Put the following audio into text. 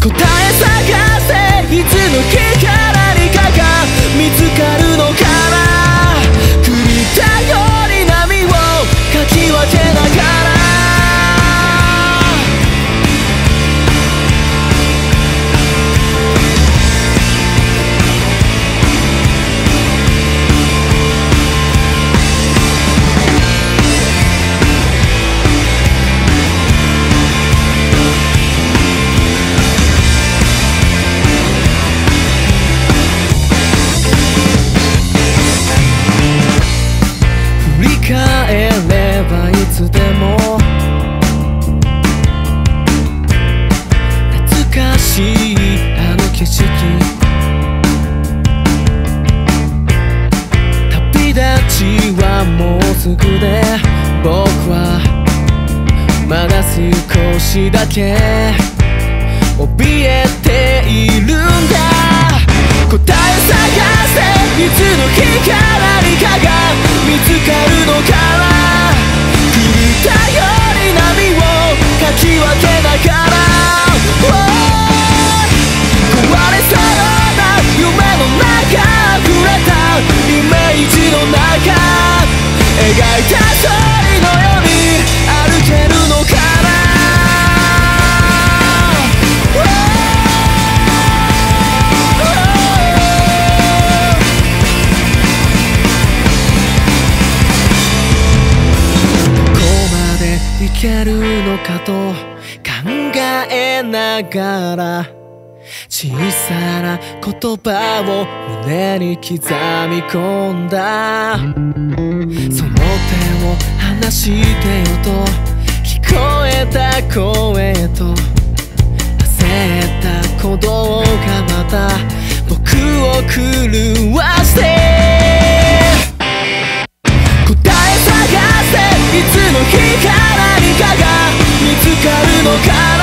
答え探せ、いつの日から何かが見つかるのかな。狂ったように波をかき分けながら帰ればいつでも懐かしいあの景色。旅立ちはもうすぐで、僕はまだ少しだけ怯えているんだ。答え探せ、いつの日か何かが見つかるのかな。狂ったように波をかき分けながら、壊れそうな夢の中、溢れたイメージの中、描いた通りのように歩けるのかな。いけるのかと考えながら、小さな言葉を胸に刻み込んだ。その手を離してよと聞こえた声と、焦った鼓動がまた僕を狂わして答え探せ、いつの日か何かが見つかるのかな。